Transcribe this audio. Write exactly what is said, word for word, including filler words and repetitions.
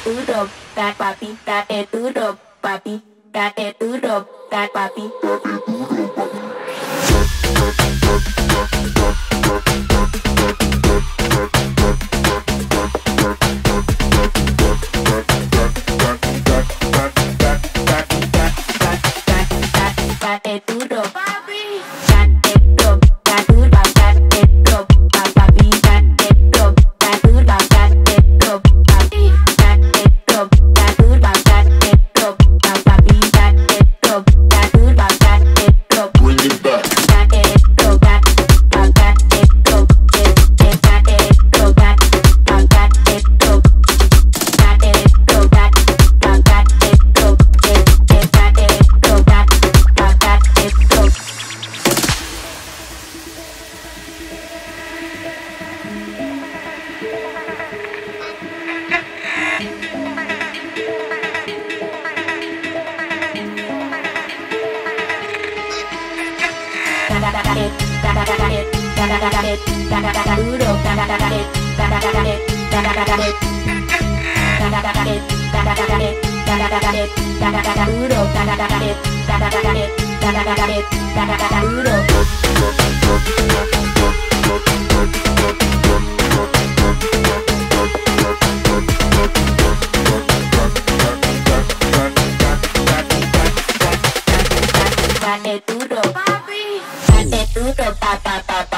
duro, that papi, dale duro, papi, dale duro, that papi. Dale duro, papi. Dale duro, dale duro, dale duro, papi, dale duro, dale duro, dale duro, papi, dale duro, dale duro, dale duro, papi, dale duro, dale duro, dale duro. Bring it back. Dale duro, dale duro, dale duro, dale duro, dale duro, dale duro, dale duro, dale duro, dale duro. Dale duro, papi. Dale duro, pa pa pa.